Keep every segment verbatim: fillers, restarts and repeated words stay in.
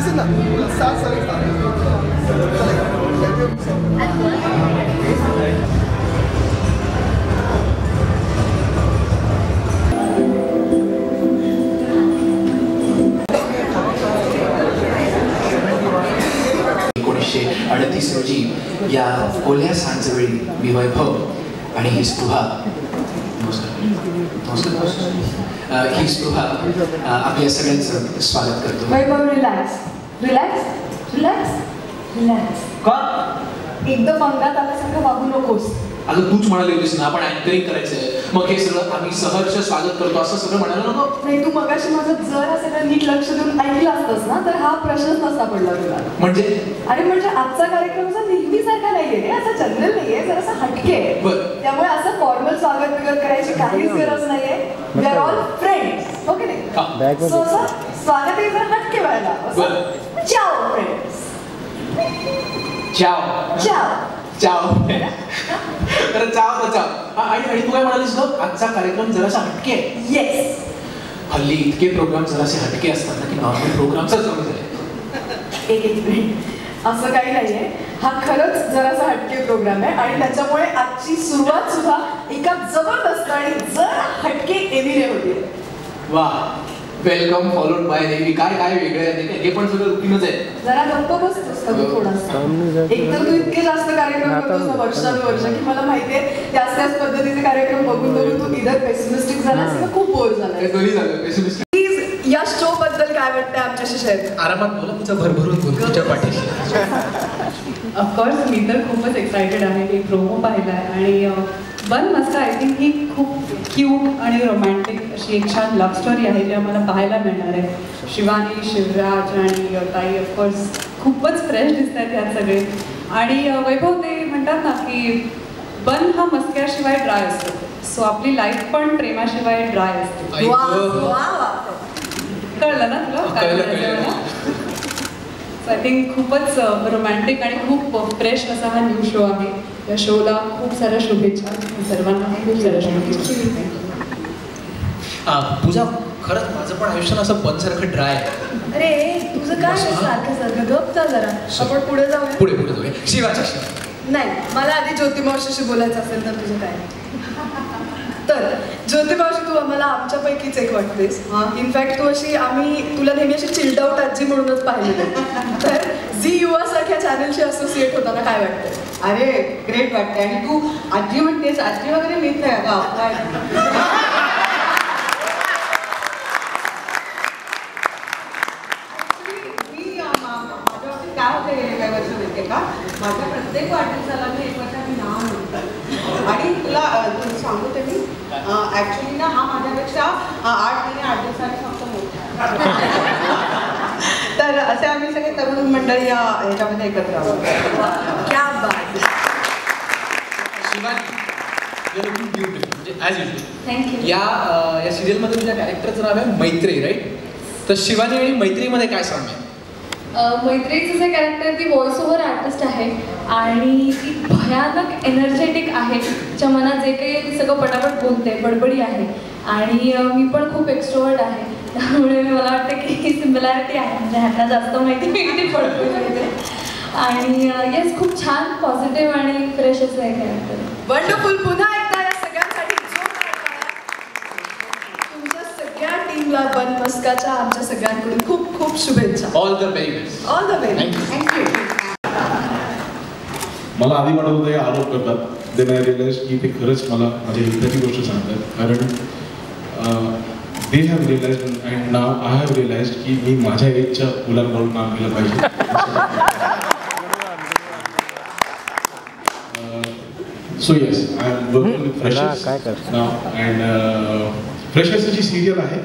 listen up. We'll start selling stuff. एकोणीसशे अडतीस रोजी या ओल्या सांजवेळी मी वैभव आणि ही स्पृहा ही स्पृहा आपल्या सगळ्यांचं स्वागत करतो. Vaibhav relax relax relax relax का एकदम अंगात आल्यासारखं वागू नकोस. अगं तूच म्हणाली होतीस ना आपण अँकरिंग करायचंय मग हे सगळं आम्ही सहर्ष स्वागत करतो असं सगळं म्हणायला नको. नाही तू मगाशी माझं जर सगळं नीट लक्ष देऊन ऐकलं असतंस ना तर हा प्रश्नच नसता पडला तुला. म्हणजे अरे म्हणजे आजचा कार्यक्रम असा नेहमीसारखा नाहीये रे, असा जनरल नाहीये, जरासा हटके आहे. त्यामुळे असं फॉर्मल स्वागत वगैरे करायची काहीच गरज नाहीये. We are all friends. Okay नाही सो असं स्वागत आहे जरा हटके व्हायला. चाओ फ्रेंड्स. चाओ चाओ चाओ तर चाव तर चाव. आणि आणि तू काय म्हणालीस ग आजचा कार्यक्रम जरासा हटके आहे. येस हल्ली इतके प्रोग्राम जरासे हटके असतात ना की नॉर्मल प्रोग्रामच कमी झाले. एक एक मिनिट असं काही नाहीये, हा खरंच जरासा हटके प्रोग्राम आहे आणि त्याच्यामुळे आजची सुरुवात सुद्धा एका जबरदस्त आणि जरा हटके एव्हीने होती. वा वेलकम फॉलोड बाय नेव्ही. काय काय वेगळं आहे हे पण सगळं रुटीनच आहे. जरा गप्प बसतोस का तू थोडासा. एकतर तू इतके जास्त कार्यक्रम करतोस ना वर्षानुवर्ष की मला माहितीये त्याच त्याच पद्धतीचे कार्यक्रम बघून बघून तू इधर पेसिमिस्टिक झालास किंवा खूप बोर झालास. दोन्ही झालं पेसिमिस्टिक. प्लीज या शो बद्दल काय वाटतंय आमच्याशी शेअर. आरामात बोला तुझा भरभरून बोल तुझ्या पाठीशी. ऑफकोर्स मी तर खूपच एक्सायटेड आहे. मी प्रोमो पाहिलाय आणि बन मस्का आय थिंक ही खूप क्यूट आणि रोमॅन्टिक अशी एक छान लव्ह स्टोरी आहे जी आम्हाला पाहायला मिळणार आहे. शिवानी शिवराज आणि ताई ऑफकोर्स खूपच फ्रेश दिसत आहेत ह्यात सगळे. आणि वैभव ते म्हणतात ना की बन हा मस्क्याशिवाय ड्राय असतो. सो आपली लाईफ पण प्रेमाशिवाय ड्राय असते. कळलं ना तुला काय म्हणायचं. आय थिंक खूपच रोमॅन्टिक आणि खूप फ्रेश असा हा न्यू शो आहे. या शोला खूप साऱ्या शुभेच्छा सर्वांना. खूप साऱ्या शुभेच्छा. पूजा खरंच माझं पण आयुष्य असं बनसारखं ड्राय आहे. अरे तुझं काय सारखं सारखं गप जा जरा. आपण पुढे जाऊया. पुढे पुढे जाऊया. शिवाच्या शिवा नाही मला आधी ज्योतिमावशीशी बोलायचं असेल तर तुझं काय. तर ज्योतिमावशी तू आम्हाला आमच्यापैकीच एक वाटतेस. इनफॅक्ट तू अशी आम्ही तुला नेहमी अशी चिल्ड आउट आजी म्हणूनच पाहिलेली. तर झी युवा सारख्या चॅनलशी असोसिएट होताना काय वाटतंय. अरे ग्रेट वाटते. आणि तू आजी म्हणतेस आजी वगैरे मीच आहे का. काय होतं गेले काय वर्ष माहिती का माझ्या प्रत्येक वाढदिवसाला मी एक वर्षाने नाव म्हणतो. आणि तुला सांगू ते मी ऍक्च्युली ना हा माझ्यापेक्षा आठ महिने आठ दिवसांनी फक्त मोठा. तर असे आम्ही सगळे तरुण मंडळी या ह्याच्यामध्ये एकत्र आहोत. क्या बात. थँक्यू. या या सिरियलमध्ये तुझ्या कॅरेक्टरचं नाव आहे मैत्री राईट. तर शिवानी आणि मैत्रीमध्ये काय साम्य. मैत्रीचं जे कॅरेक्टर ती व्हॉइस ओव्हर आर्टिस्ट आहे आणि ती भयानक एनर्जेटिक आहे. तिच्या मनात जे काही ती सगळं पटापट बोलते बडबडी आहे. आणि मी पण खूप एक्स्ट्रोवर्ट आहे त्यामुळे मला वाटतं की ही सिमिलॅरिटी आहे. म्हणजे ह्यांना जास्त माहिती किती पडतो मिळते. आणि येस खूप छान पॉझिटिव्ह आणि फ्रेश असं आहे कॅरेक्टर. वंडरफुल. पुन्हा एकदा या सगळ्यांसाठी तुमच्या सगळ्या टीमला बन मस्काच्या आमच्या सगळ्यांकडून खूप खूप शुभेच्छा. All the very best. All the very thank you. मला आधी वाटत होतं हे आरोप करतात. देन आय रिअलाइज की ते खरंच मला माझ्या हिताची गोष्ट सांगतात. कारण they have realise and now I have realise की मी माझ्या एजच्या मुलांकडून काम केलं पाहिजे. So yes I am working with freshers now. And freshers जी सिरियल आहे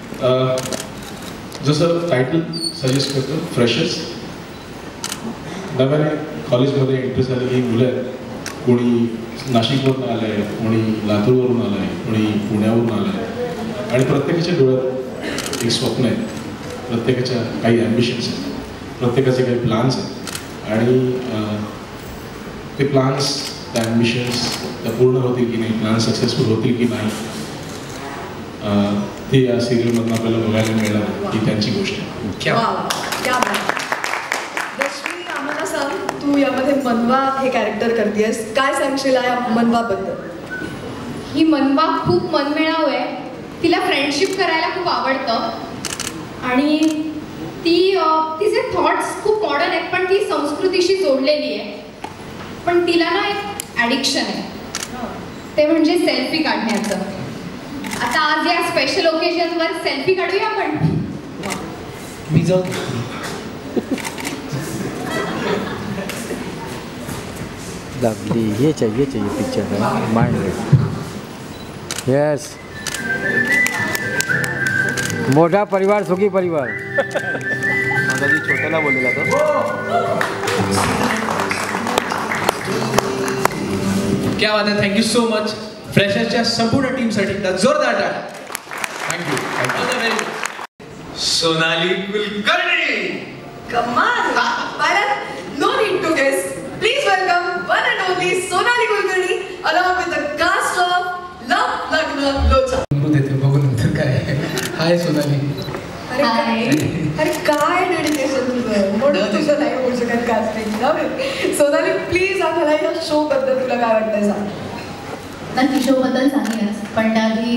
जसं टायटल सजेस्ट करतं फ्रेशर्स. नव्याने कॉलेजमध्ये एंट्री झालेली मुलं आहेत. कोणी नाशिकवरून आलं आहे, कोणी लातूरवरून आलं आहे, कोणी पुण्यावरून आलं आहे. आणि प्रत्येकाच्या डोळ्यात एक स्वप्न आहे. प्रत्येकाच्या काही ॲम्बिशन्स आहेत. प्रत्येकाचे काही प्लान्स आहेत. आणि ते प्लान्स त्या ॲम्बिशन्स त्या पूर्ण होतील की नाही, प्लॅन सक्सेसफुल होतील की नाही, ते या सिरियलमधून आपल्याला बघायला मिळणार ही त्यांची गोष्ट आहे. मनवा हे कॅरेक्टर करतेस, काय सांगशील या मनवाबद्दल? ही मनवा खूप मनमिळाऊ आहे. तिला फ्रेंडशिप करायला खूप आवडतं आणि ती तिचे थॉट्स खूप मॉडर्न आहेत, पण ती संस्कृतीशी जोडलेली आहे. पण तिला ना एक ॲडिक्शन आहे, ते म्हणजे सेल्फी काढण्याचं. आता आज या स्पेशल ओकेजनवर सेल्फी काढूया आपण. मी जाऊ लवली, ये चाहिए चाहिए पिक्चर है माइंड. यस, मोठा परिवार सुखी परिवार. कधी छोट्याला बोललेला तो. क्या बात आहे. थँक्यू सो मच फ्रेशर्सच्या संपूर्ण टीमसाठी जोरदार टाळ्या. थँक्यू. सोनाली कुलकर्णी. कमाल. No need to guess. Please welcome one and only Sonali Kulkarni along with the cast of love Lagna Locha. देते बघू नंतर काय. हाय सोनाली. अरे काय, अरे काय डेडिकेशन तुझं. म्हणून तुझं नाही होऊ शकत कास्टिंग. सोनाली प्लीज आम्हाला या शो बद्दल तुला काय वाटतंय सांग. नक्की शोबद्दल सांगेनच, पण त्याआधी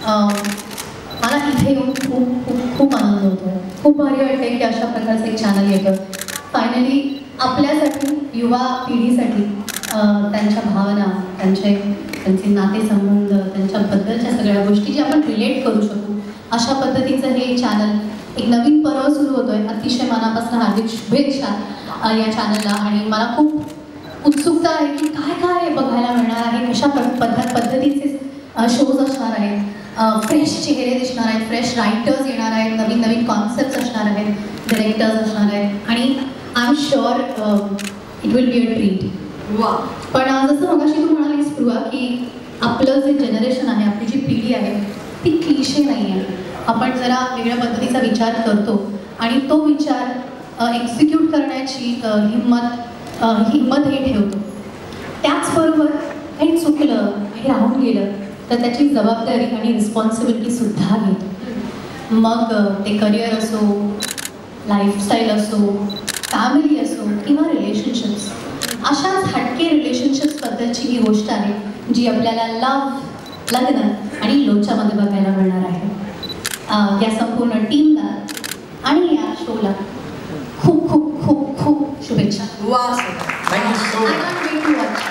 मला इथे येऊन खूप खूप खूप आनंद होतो. खूप भारी वाटते की अशा प्रकारचं एक चॅनल येतं. फायनली आपल्यासाठी, युवा पिढीसाठी त्यांच्या भावना, त्यांचे त्यांचे नातेसंबंध, त्यांच्याबद्दलच्या सगळ्या गोष्टी जी आपण रिलेट करू शकू, अशा पद्धतीचं हे चॅनल एक नवीन पर्व सुरू होतो आहे. अतिशय मनापासून हार्दिक शुभेच्छा या चॅनलला. आणि मला खूप उत्सुकता आहे की काय काय बघायला मिळणार आहे, कशा पद्धत पद्धतीचे शोज असणार आहेत, फ्रेश चेहरे दिसणार आहेत, फ्रेश रायटर्स येणार आहेत, नवीन नवीन कॉन्सेप्ट्स असणार आहेत, डिरेक्टर्स असणार आहेत आणि I am sure it will be a treat. वा. पण जसं मगाशी तू म्हणालीस स्पृहा की आपलं जे जनरेशन आहे, आपली जी पिढी आहे ती क्लिशे नाही आहे. आपण जरा वेगळ्या पद्धतीचा विचार करतो आणि तो विचार एक्झिक्यूट करण्याची हिंमत हिंमत हे ठेवतो. त्याचबरोबर काही चुकलं, काही राहून गेलं तर त्याची जबाबदारी आणि रिस्पॉन्सिबिलिटीसुद्धा घेतो. मग ते करिअर असो, लाईफस्टाईल असो, फॅमिली असो किंवा रिलेशनशिप्स, अशाच हटके रिलेशनशिप्सबद्दलची ही गोष्ट आहे जी आपल्याला लव, लग्न आणि लोचामध्ये बघायला मिळणार आहे. या संपूर्ण टीमला आणि या शोला खूप खूप खूप खूप शुभेच्छा. वा. Thank you so much.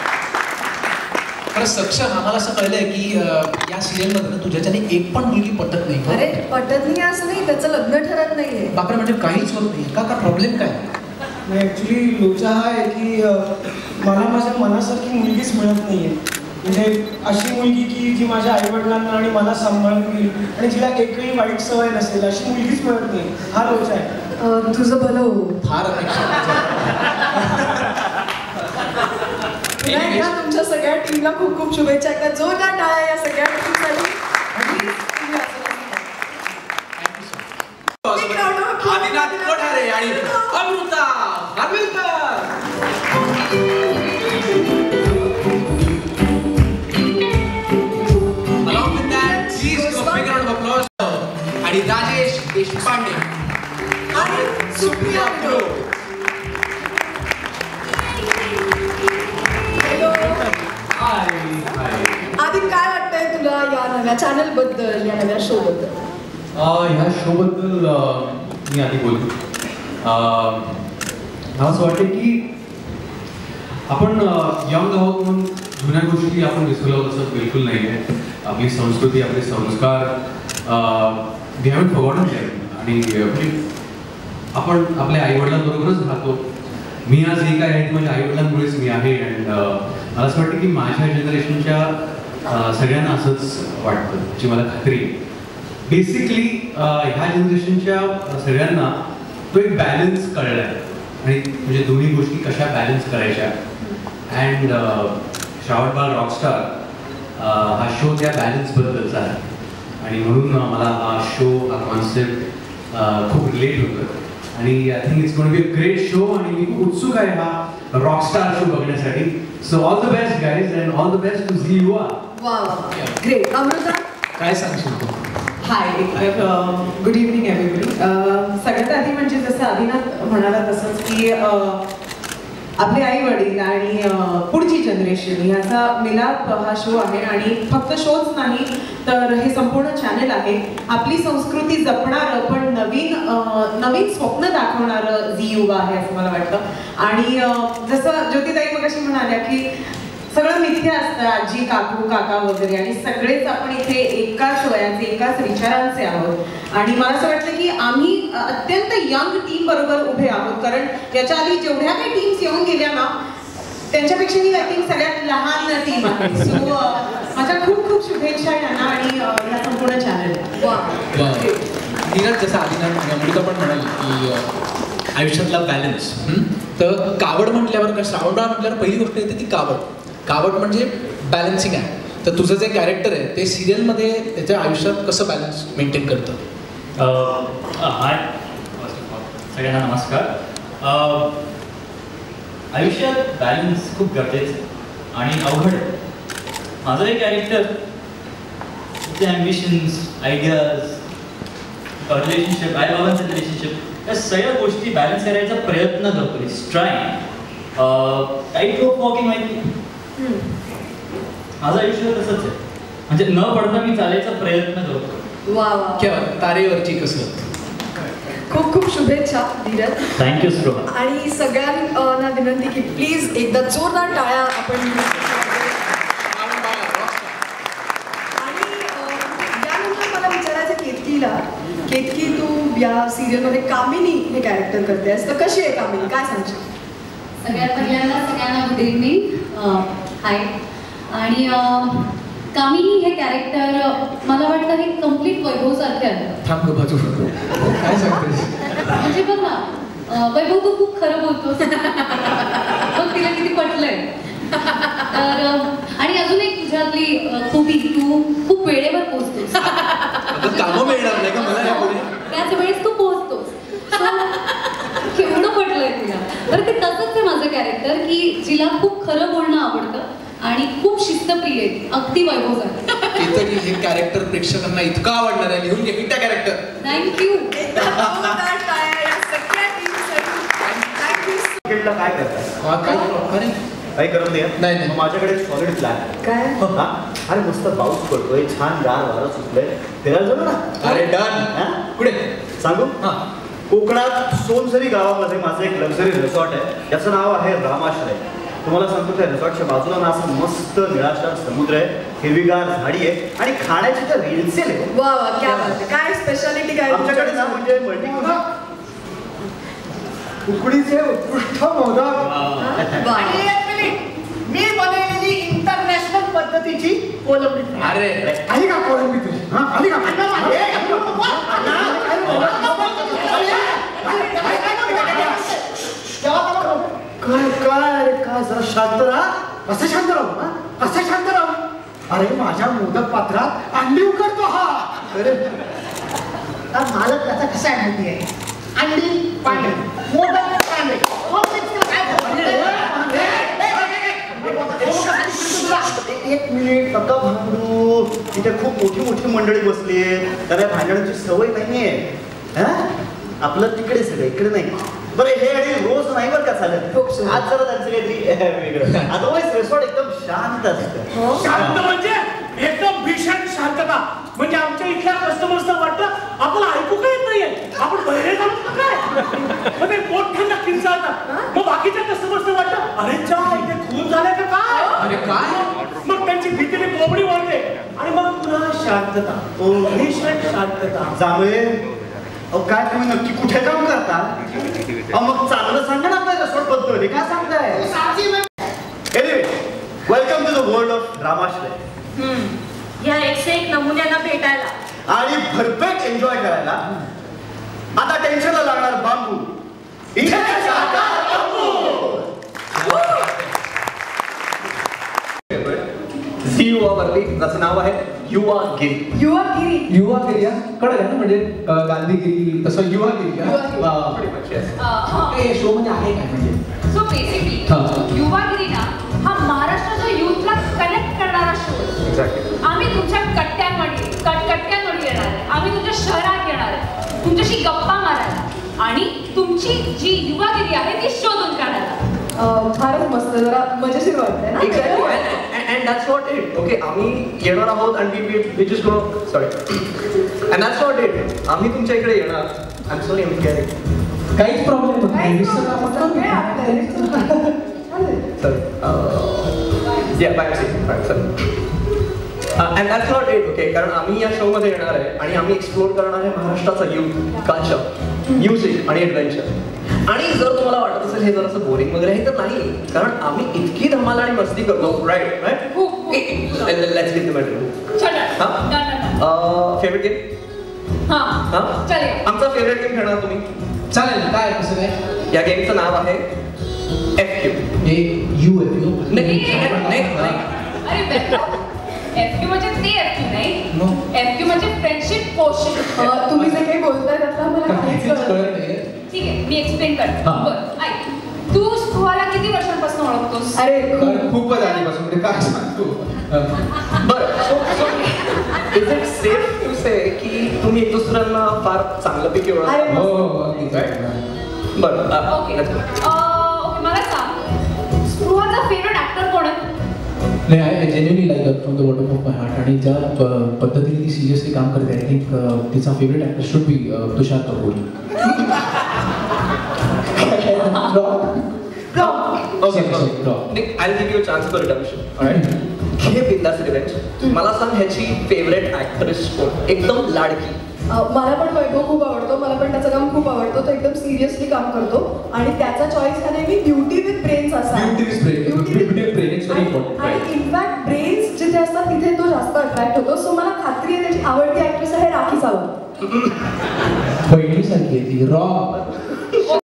खरं सक्षम आम्हाला असं कळलंय की या सिरियलमध्ये तुझ्याच्याने एक पण मुलगी पटत नाही. अरे पटत नाही असं नाही, त्याचं लग्न ठरत नाहीये. बापरे, म्हणजे काहीच होत नाही का? का प्रॉब्लेम काय? ॲक्च्युली लोचा हा आहे की मला माझ्या मनासारखी मुलगीच मिळत नाही आहे. म्हणजे अशी मुलगी की जी माझ्या आईवडिलांना आणि मला सांभाळून घेईल आणि जिला एकही वाईट सवय नसेल, अशी मुलगीच मिळत नाही. हा लोचा आहे. तुझं भलं हो. फार अपेक्षा. तुमच्या सगळ्या टीमला खूप खूप शुभेच्छा. एकदा जोरदार टाळ्या या सगळ्या टीमसाठी. आदिनाथ कोठारे आणि Amruta Khanvilkar. Along with that, please give a big round of applause आणि राजेश देशपांडे आणि सुप्रिया विडो. आधी काय वाटतंय तुला या नव्या चॅनल बद्दल, या नव्या शो बद्दल? ह्या शो बद्दल मी आधी बोलतो. मला असं वाटतं की आपण यंग आहोत म्हणून जुन्या गोष्टी आपण विसरलो तसं बिलकुल नाही आहे. आपली संस्कृती, आपले संस्कार वी हॅवंट फॉरगॉटन देम. आणि आपण आपल्या आईवडिलांबरोबरच राहतो. मी आज हे काय आहे माझ्या आईवडिलांमुळेच मी आहे. अँड मला असं वाटतं की माझ्या जनरेशनच्या सगळ्यांना असंच वाटतं, याची मला खात्री आहे. बेसिकली ह्या जनरेशनच्या सगळ्यांना तो एक बॅलन्स कळला आहे आणि म्हणजे दोन्ही गोष्टी कशा बॅलन्स करायच्या. अँड श्रावण बाळ रॉकस्टार हा शो त्या बॅलन्सबद्दलचा आहे आणि म्हणून मला हा शो, हा कॉन्सेप्ट खूप रिलेट होतं. आणि I think it's going to be a great show आणि मी खूप उत्सुक आहे हा रॉकस्टार शो बघण्यासाठी. So all the best guys and all the best to Zee Yuva. वा, ग्रेट. अमृता काय सांगशील तू? Hi, good evening everybody. सगळ्यात आधी म्हणजे जसं आदिनाथ म्हणाला तसंच की आपले आई वडील आणि पुढची जनरेशन ह्याचा मिलाप हा शो आहे आणि फक्त शोच नाही तर हे संपूर्ण चॅनल आहे. आपली संस्कृती जपणारं पण नवीन नवीन स्वप्न दाखवणारं झी युवा आहे असं मला वाटतं. आणि जसं ज्योतिताई मगाशी म्हणाल्या की सगळं मिथ्या असतं, आजी काकू काका वगैरे, आणि सगळेच आपण इथे एकाच वयाचे एकाच विचारांचे आहोत. आणि मला असं वाटतं की आम्ही अत्यंत यंग टीम बरोबर उभे आहोत, कारण याच्या आधी जेवढ्या काही टीम्स येऊन गेल्या ना त्यांच्यापेक्षा ही आय थिंक सगळ्यात लहान टीम आहे. सो माझ्या खूप खूप शुभेच्छा यांना आणि या संपूर्ण चॅनलला. नीरज जसं आधी अमृता पण म्हणाली की आयुष्यातला बॅलन्स, तर कावड म्हटल्यावर का श्रावणबाळ म्हटल्यावर पहिली गोष्ट येते ती कावड. कावड म्हणजे बॅलन्सिंग आहे. तर तुझं जे कॅरेक्टर आहे ते सिरियलमध्ये त्याच्या आयुष्यात कसं बॅलन्स मेंटेन करतं? हाय, सगळ्यांना नमस्कार. आयुष्यात बॅलन्स खूप गरजेचं आणि अवघड आहे. माझं हे कॅरेक्टर ते ॲम्बिशन्स, आयडियाज, रिलेशनशिप, आई बाबांचं रिलेशनशिप, या सगळ्या गोष्टी बॅलन्स करायचा प्रयत्न करतो. It's trying. Tight rope walking माहिती, माझं आयुष्य तसंच आहे. म्हणजे न पडता मी चालायचा प्रयत्न करतो. वा वा, तारेवरची कसरत. खूप खूप शुभेच्छा धीरज. थँक्यू स्प्रुहा. आणि सगळ्यांना विनंती की प्लीज एकदा जोरदार टाळ्या आपण. आणि यानंतर मला विचारायचं केतकीला, केतकी तू या सिरियलमध्ये कामिनी हे कॅरेक्टर करतेस, तर कशी आहे कामिनी, काय सांगशील? सगळ्यात पहिल्यांदा सगळ्यांना गुड इव्हनिंग. हाय. आणि कामिनी हे कॅरेक्टर मला वाटतं हे कम्प्लीट वैभव सारखे आहे. थांब बाजू काय सांगतेस? म्हणजे बघ ना वैभव, तू खूप खरं बोलतोस. बघ तिला किती पटलंय. तर आणि अजून एक तुझ्यातली खूबी, तू खूप वेळेवर पोहोचतोस. कामं मिळणार नाही का मला यापुढे? त्याच वेळेस तू पोहोचतोस. केवढं पटलंय तुला. बरं ते तसंच आहे माझं कॅरेक्टर की जिला खूप खरं बोलणं आवडतं आणि खूप शिस्तप्रिय आहे, अगदी वैभव झालं. तरी हे कॅरेक्टर प्रेक्षकांना इतकं आवडणार आहे. लिहून घे त्या कॅरेक्टर. थँक्यू. काय करताय? काही करून दे. नाही, माझ्याकडे सॉलिड प्लॅन. काय? अरे मस्त पाऊस पडतोय, छान गार वारं सुटलंय, फिरायला जाऊ ना. अरे डन. पुढे सांगू? कोकणात सोनसरी गावामध्ये माझं एक लक्झरी रिसॉर्ट आहे, ज्याचं नाव आहे रामाश्रय. तुम्हाला सांगतो त्या रिसॉर्टच्या बाजूला ना असं मस्त निळाशार समुद्र आहे, हिरवीगार झाडी आहे आणि खाण्याची तर रेलसेल आहे. वा वा, क्या बात आहे. काय स्पेशालिटी काय आमच्याकडे ना म्हणजे मल्टी उकडीचे उत्कृष्ट मोदक आणि मी बनवलेली इंटरनॅशनल पद्धतीची कोलंबी. अरे आली का कोलंबी तुझी? हा आली का? काय काय काय जरा शांत राहा. कसं शांत राहू? हा कसं शांत राहू? अरे माझ्या मोदक पात्रात अंडी उकडतो हा. अरे मालक त्याचा कसा आहे माहिती आहे? अंडी पांढरे, मोदक पांढरे, एक मिनिट नका भांडू. तिथे खूप मोठी मोठी मंडळी बसली आहे, त्याला भांडण्याची सवय नाहीये. आपलं तिकडे सगळं, इकडे नाही. बरं हे आणि रोज नाही बरं का चालत, आज जरा त्यांचं काहीतरी वेगळं. अदरवाईज रिसॉर्ट एकदम शांत असतं. शांत म्हणजे एकदम भीषण शांतता. म्हणजे आमच्या इथल्या कस्टमर्सना वाटतं आपल्याला ऐकू काय येत नाहीये, आपण बहिरे झालो काय. मग ते पोट थंड किंचाळतात. मग बाकीच्या कस्टमर्सना वाटतं अरे चा इथे खून झालाय का काय. अरे काय. मग त्यांची भीतीने कोंबडी वाढते आणि मग पुन्हा शांतता, भीषण शांतता. जांभळे अहो काय तुम्ही नक्की कुठे काम करता? अहो मग चांगलं सांगा ना आपल्या रिसॉर्ट बद्दल, काय सांगताय? Anyway, welcome to the world of Ramashray. या एकशे एक नमुन्यांना भेटायला आणि भरपेट एन्जॉय करायला आता टेन्शनला लागणार बांबू. झी युवावरती त्याचं नाव आहे युवागिरी. युवागिरी युवागिरी कळलं ना, म्हणजे गांधीगिरी तसं युवागिरी. शो मध्ये आहे काय म्हणजे? सो बेसिकली युवागिरी ना हा महाराष्ट्राच्या युथला कनेक्ट करणारा शो. आम्ही तुमच्या कट्ट्यांमध्ये कटकट्ट्यांमध्ये येणार आहे, आम्ही तुमच्या शहरात येणार आहे, तुमच्याशी गप्पा मारायला आणि तुमची जी युवागिरी आहे ती शोधून काढायला. अं, फारच मस्त, जरा मजेशीर वाटतंय ना. Exactly and that's not it. Okay आम्ही येणार आहोत आणि we we just go sorry and that's not it. आम्ही तुमच्या इकडे येणार. I am sorry am carry काहीच प्रॉब्लेम नाही. सॉरी या bye sorry and that's not it. Okay कारण आम्ही या शोमध्ये येणार आहे आणि आम्ही एक्सप्लोर करणार आहे महाराष्ट्राचा यूथ कल्चर, म्युझिक आणि ॲडव्हेंचर. आणि जर तुम्हाला वाटत असेल हे जरासं बोरिंग वगैरे आहे तर नाही, कारण आम्ही इतकी धमाल आणि मस्ती करतो. Right right let's get the matter. हां फेवरेट गेम. हां आमचा फेवरेट गेम खेळणार तुम्ही. चालेल. काय कसं काय? या गेमचं नाव आहे F Q. A U F U नाही अरे एफ क्यू म्हणजे ते एफ क्यू नाही. एफ क्यू म्हणजे फ्रेंडशिप क्वेश्चन. तुम्ही जे काही बोलताय त्यातला मला काहीच कळत नाही. ठीक आहे मी एक्सप्लेन करते. बरं ऐक, तू स्पृहाला किती वर्षांपासून ओळखतोस? अरे खूपच आधीपासून. म्हणजे काय सांगतो. बरं is it safe to say की तुम्ही एक दुसऱ्यांना फार चांगल्यापैकी ओळखता? हो हो बरं ओके ओके मला सांग, स्पृहाचा फेवरेट ऍक्टर कोण आहे? नाही I genuinely like her from the bottom of my heart. आणि ज्या पद्धतीने ती सिरियसली काम करते आय थिंक तिचा favourite actor should be Tushar Kapoor. Okay I give you chance for redemption. Alright घे बिंदास रिवेंज. मला सांग ह्याची फेवरेट ॲक्ट्रेस कोण, एकदम लाडकी? मला पण वैभव खूप आवडतो. मला पण त्याचं काम खूप आवडतो. तो एकदम सिरियसली काम करतो आणि त्याचा चॉईस हा नेहमी ब्युटी विथ ब्रेन्स असा. आणि इनफॅक्ट ब्रेन्स जिथे असतात तिथे तो जास्त अट्रॅक्ट होतो. सो मला खात्री आहे त्याची आवडती ॲक्ट्रेस आहे राखी सावंत. बहिणीसारखी आहे ती. रॉ